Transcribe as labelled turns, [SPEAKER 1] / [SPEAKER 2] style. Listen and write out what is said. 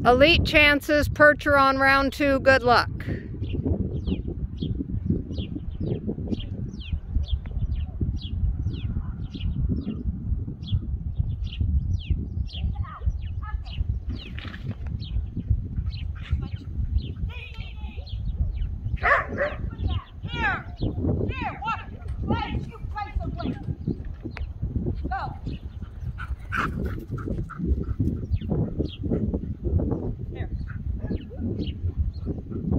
[SPEAKER 1] Elite chances, Percheron round 2, good luck.
[SPEAKER 2] Here, walk. Place, you place a weight. Go. Here.